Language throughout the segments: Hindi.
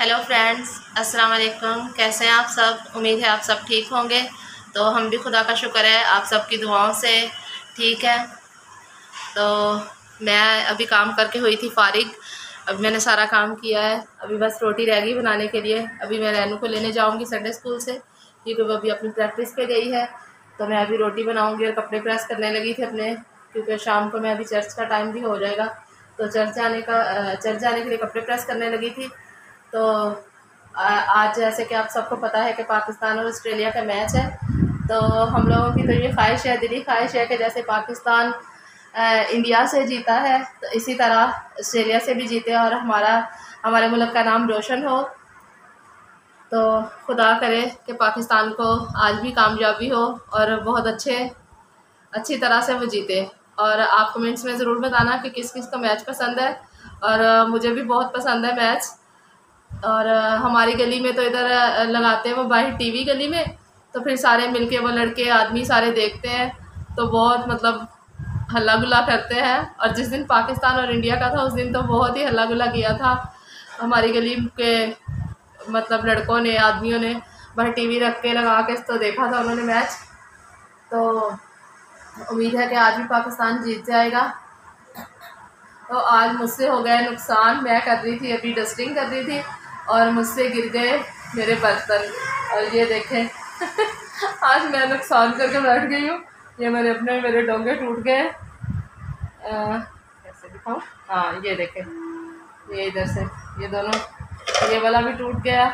हेलो फ्रेंड्स, अस्सलाम वालेकुम। कैसे हैं आप सब? उम्मीद है आप सब ठीक होंगे। तो हम भी खुदा का शुक्र है आप सबकी दुआओं से ठीक है। तो मैं अभी काम करके हुई थी फारिग। अभी मैंने सारा काम किया है, अभी बस रोटी रह गई बनाने के लिए। अभी मैं रैनू को लेने जाऊंगी संडे स्कूल से, क्योंकि वो अभी अपनी प्रैक्टिस पे गई है। तो मैं अभी रोटी बनाऊंगी और कपड़े प्रेस करने लगी थी अपने, क्योंकि शाम को मैं अभी चर्च का टाइम भी हो जाएगा। तो चर्च जाने के लिए कपड़े प्रेस करने लगी थी। तो आज जैसे कि आप सबको पता है कि पाकिस्तान और ऑस्ट्रेलिया का मैच है। तो हम लोगों की तो ये ख्वाहिश है, दिली ख्वाहिश है कि जैसे पाकिस्तान इंडिया से जीता है तो इसी तरह ऑस्ट्रेलिया से भी जीते और हमारे मुल्क का नाम रोशन हो। तो खुदा करे कि पाकिस्तान को आज भी कामयाबी हो और बहुत अच्छी तरह से वो जीते। और आप कमेंट्स में ज़रूर बताना कि किस किस का मैच पसंद है। और मुझे भी बहुत पसंद है मैच। और हमारी गली में तो इधर लगाते हैं वो बाहर टीवी गली में, तो फिर सारे मिलके वो लड़के आदमी सारे देखते हैं। तो बहुत मतलब हल्ला गुल्ला करते हैं। और जिस दिन पाकिस्तान और इंडिया का था उस दिन तो बहुत ही हल्ला गुल्ला किया था हमारी गली के मतलब लड़कों ने, आदमियों ने बाहर टीवी रख के लगा के तो देखा था उन्होंने मैच। तो उम्मीद है कि आज भी पाकिस्तान जीत जाएगा। तो आज मुझसे हो गया नुकसान। मैं कर रही थी अभी डस्टिंग कर रही थी और मुझसे गिर गए मेरे बर्तन। और ये देखें आज मैं नुकसान करके बैठ गई हूँ। ये मेरे डोंगे टूट गए। कैसे दिखाऊँ? हाँ, ये देखें, ये इधर से ये दोनों, ये वाला भी टूट गया।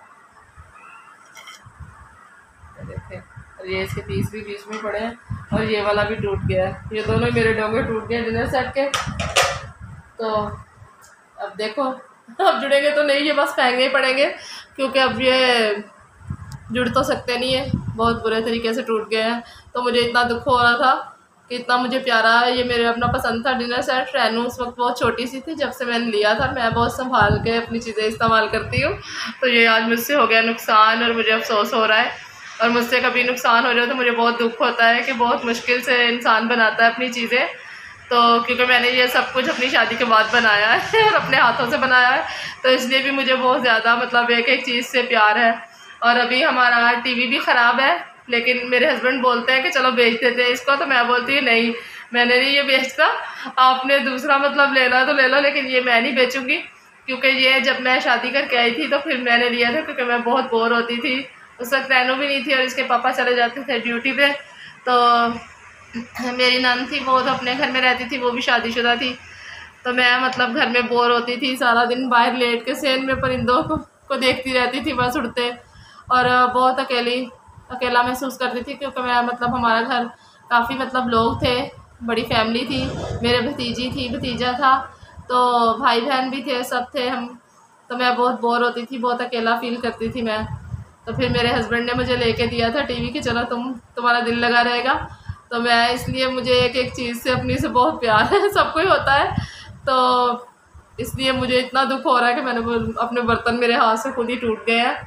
देखें, और ये इसके पीस भी बीच में पड़े हैं और ये वाला भी टूट गया। ये दोनों मेरे डोंगे टूट गए डिनर सेट के। तो अब देखो, अब जुड़ेंगे तो नहीं, ये बस फेंकने ही पड़ेंगे, क्योंकि अब ये जुड़ तो सकते नहीं है, बहुत बुरे तरीके से टूट गए हैं। तो मुझे इतना दुख हो रहा था कि इतना मुझे प्यारा है ये, मेरे अपना पसंद था डिनर सेट। रैनू उस वक्त बहुत छोटी सी थी जब से मैंने लिया था। मैं बहुत संभाल के अपनी चीज़ें इस्तेमाल करती हूँ। तो ये आज मुझसे हो गया नुकसान और मुझे अफसोस हो रहा है। और मुझसे कभी नुकसान हो जाए तो मुझे बहुत दुख होता है कि बहुत मुश्किल से इंसान बनाता है अपनी चीज़ें। तो क्योंकि मैंने ये सब कुछ अपनी शादी के बाद बनाया है और अपने हाथों से बनाया है, तो इसलिए भी मुझे बहुत ज़्यादा मतलब एक एक चीज़ से प्यार है। और अभी हमारा टीवी भी ख़राब है, लेकिन मेरे हस्बैंड बोलते हैं कि चलो बेच देते हैं इसको। तो मैं बोलती हूँ नहीं, मैंने नहीं ये बेचता, आपने दूसरा मतलब लेना तो ले लो, लेकिन ये मैं नहीं बेचूँगी। क्योंकि ये जब मैं शादी करके आई थी तो फिर मैंने लिया था, क्योंकि मैं बहुत बोर होती थी। उस वक्त रैनू भी नहीं थी और इसके पापा चले जाते थे ड्यूटी पे। तो मेरी नंद थी, वो तो अपने घर में रहती थी, वो भी शादीशुदा थी। तो मैं मतलब घर में बोर होती थी, सारा दिन बाहर लेट के सेन में परिंदों को देखती रहती थी बस उड़ते। और बहुत अकेला महसूस करती थी, क्योंकि मैं मतलब हमारा घर काफ़ी मतलब लोग थे, बड़ी फैमिली थी। मेरे भतीजी थी, भतीजा था, तो भाई बहन भी थे, सब थे हम। तो मैं बहुत बोर होती थी, बहुत अकेला फील करती थी मैं। तो फिर मेरे हस्बैंड ने मुझे लेके दिया था टीवी कि चलो तुम्हारा दिल लगा रहेगा। तो मैं इसलिए मुझे एक एक चीज़ से अपनी से बहुत प्यार है, सबको ही होता है। तो इसलिए मुझे इतना दुख हो रहा है कि अपने बर्तन मेरे हाथ से खुद ही टूट गए हैं।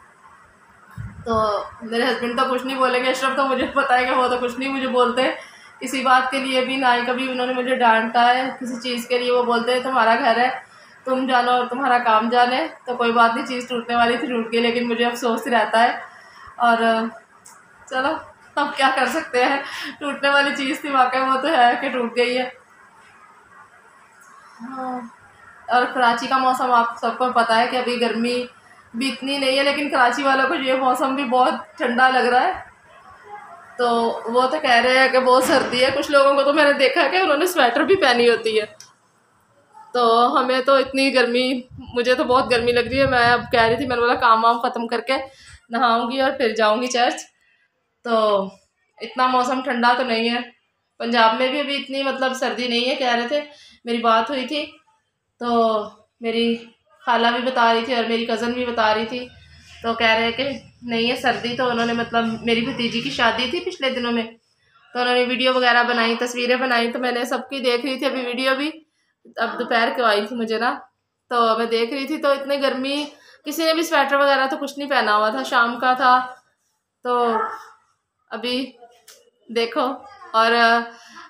तो मेरे हस्बैंड तो कुछ नहीं बोलेंगे, अशरफ तो मुझे पता है कि वो तो कुछ नहीं मुझे बोलते किसी बात के लिए भी, ना ही कभी उन्होंने मुझे डांटा है किसी चीज़ के लिए। वो बोलते हैं तुम्हारा घर है, तुम जानो और तुम्हारा काम जाने। तो कोई बात नहीं, चीज़ टूटने वाली थी टूट गई, लेकिन मुझे अफसोस ही रहता है। और चलो अब क्या कर सकते हैं, टूटने वाली चीज़ थी, वाकई वो तो है कि टूट गई है। हाँ। और कराची का मौसम आप सबको पता है कि अभी गर्मी भी इतनी नहीं है, लेकिन कराची वालों को ये मौसम भी बहुत ठंडा लग रहा है। तो वो तो कह रहे हैं कि बहुत सर्दी है। कुछ लोगों को तो मैंने देखा है कि उन्होंने स्वेटर भी पहनी होती है। तो हमें तो इतनी गर्मी, मुझे तो बहुत गर्मी लग रही है। मैं अब कह रही थी, मैंने बोला काम वाम ख़त्म करके नहाऊंगी और फिर जाऊंगी चर्च। तो इतना मौसम ठंडा तो नहीं है। पंजाब में भी अभी इतनी मतलब सर्दी नहीं है, कह रहे थे, मेरी बात हुई थी तो मेरी खाला भी बता रही थी और मेरी कज़न भी बता रही थी। तो कह रहे हैं कि नहीं है सर्दी। तो उन्होंने मतलब मेरी भतीजी की शादी थी पिछले दिनों में, तो उन्होंने वीडियो वगैरह बनाई, तस्वीरें बनाई। तो मैंने सबकी देख रही थी अभी वीडियो भी। अब दोपहर को आई थी मुझे ना, तो मैं देख रही थी। तो इतनी गर्मी, किसी ने भी स्वेटर वगैरह तो कुछ नहीं पहना हुआ था, शाम का था। तो अभी देखो। और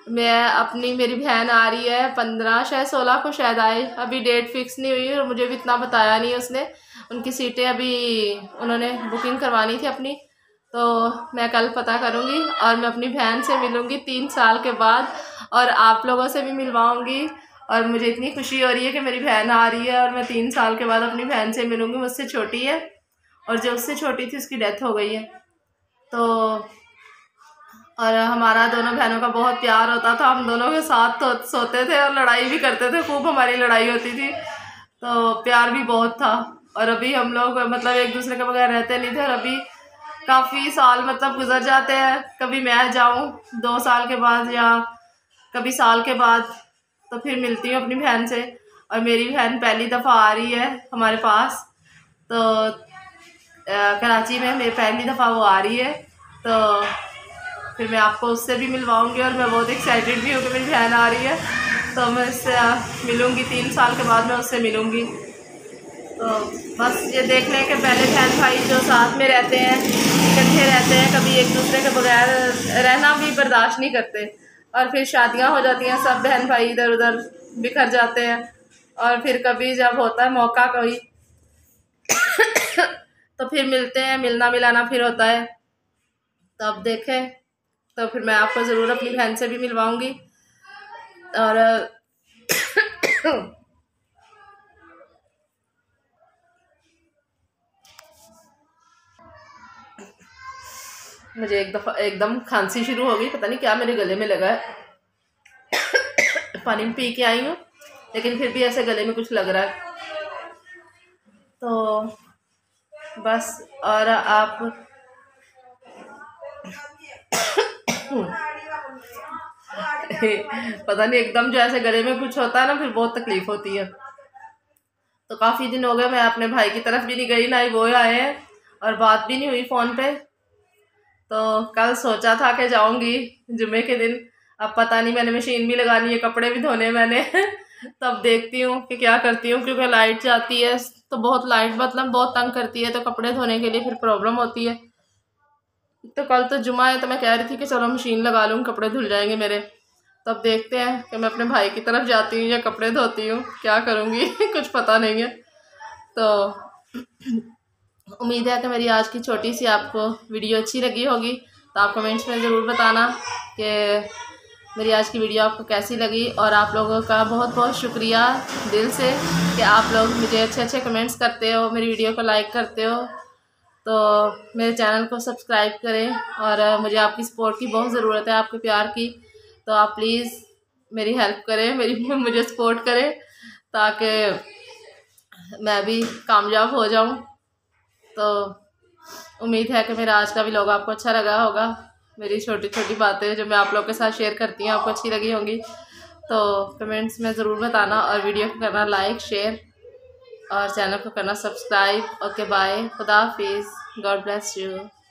मैं अपनी मेरी बहन आ रही है 15 शायद 16 को शायद आए, अभी डेट फिक्स नहीं हुई और मुझे भी इतना बताया नहीं उसने। उनकी सीटें अभी उन्होंने बुकिंग करवानी थी अपनी, तो मैं कल पता करूँगी और मैं अपनी बहन से मिलूँगी 3 साल के बाद, और आप लोगों से भी मिलवाऊँगी। और मुझे इतनी खुशी हो रही है कि मेरी बहन आ रही है और मैं 3 साल के बाद अपनी बहन से मिलूँगी। मुझसे छोटी है और जो उससे छोटी थी उसकी डेथ हो गई है। तो और हमारा दोनों बहनों का बहुत प्यार होता था, हम दोनों के साथ तो सोते थे और लड़ाई भी करते थे, खूब हमारी लड़ाई होती थी, तो प्यार भी बहुत था। और अभी हम लोग मतलब एक दूसरे के बगैर रहते नहीं थे, और अभी काफ़ी साल मतलब गुजर जाते हैं, कभी मैं जाऊं 2 साल के बाद या कभी साल के बाद, तो फिर मिलती हूँ अपनी बहन से। और मेरी बहन पहली दफ़ा आ रही है हमारे पास, तो कराची में मेरी पहली दफ़ा वो आ रही है, तो फिर मैं आपको उससे भी मिलवाऊंगी। और मैं बहुत एक्साइटेड भी हूँ कि मेरी बहन आ रही है, तो मैं उससे मिलूँगी 3 साल के बाद मैं उससे मिलूँगी। तो बस ये देख लें कि पहले बहन भाई जो साथ में रहते हैं, इकट्ठे रहते हैं, कभी एक दूसरे के बगैर रहना भी बर्दाश्त नहीं करते, और फिर शादियां हो जाती हैं, सब बहन भाई इधर उधर बिखर जाते हैं, और फिर कभी जब होता है मौका कोई तो फिर मिलते हैं, मिलना मिलाना फिर होता है। तो अब देखें, तो फिर मैं आपको ज़रूर अपनी बहन से भी मिलवाऊंगी। और मुझे एक दफ़ा एकदम खांसी शुरू हो गई, पता नहीं क्या मेरे गले में लगा है। पानी पी के आई हूँ लेकिन फिर भी ऐसे गले में कुछ लग रहा है, तो बस। और आप पता नहीं एकदम जो ऐसे गले में कुछ होता है ना, फिर बहुत तकलीफ होती है। तो काफ़ी दिन हो गए मैं अपने भाई की तरफ भी नहीं गई, ना ही वो आए हैं, और बात भी नहीं हुई फ़ोन पे। तो कल सोचा था कि जाऊंगी जुमे के दिन, अब पता नहीं, मैंने मशीन भी लगानी है, कपड़े भी धोने मैंने तब देखती हूँ कि क्या करती हूँ, क्योंकि लाइट जाती है तो बहुत, लाइट मतलब बहुत तंग करती है, तो कपड़े धोने के लिए फिर प्रॉब्लम होती है। तो कल तो जुमा है, तो मैं कह रही थी कि चलो मशीन लगा लूँ, कपड़े धुल जाएंगे मेरे। तो अब देखते हैं कि मैं अपने भाई की तरफ जाती हूँ या कपड़े धोती हूँ, क्या करूँगी कुछ पता नहीं है। तो उम्मीद है कि मेरी आज की छोटी सी आपको वीडियो अच्छी लगी होगी, तो आप कमेंट्स में ज़रूर बताना कि मेरी आज की वीडियो आपको कैसी लगी। और आप लोगों का बहुत बहुत शुक्रिया दिल से कि आप लोग मुझे अच्छे अच्छे कमेंट्स करते हो, मेरी वीडियो को लाइक करते हो। तो मेरे चैनल को सब्सक्राइब करें, और मुझे आपकी सपोर्ट की बहुत ज़रूरत है, आपके प्यार की। तो आप प्लीज़ मेरी हेल्प करें, मेरी मुझे सपोर्ट करें, ताकि मैं भी कामयाब हो जाऊं। तो उम्मीद है कि मेरा आज का व्लॉग आपको अच्छा लगा होगा, मेरी छोटी छोटी बातें जो मैं आप लोगों के साथ शेयर करती हूँ आपको अच्छी लगी होंगी। तो कमेंट्स में ज़रूर बताना, और वीडियो को करना लाइक शेयर, और चैनल को करना सब्सक्राइब। ओके बाय, खुदा हाफिज़, गॉड ब्लेस यू।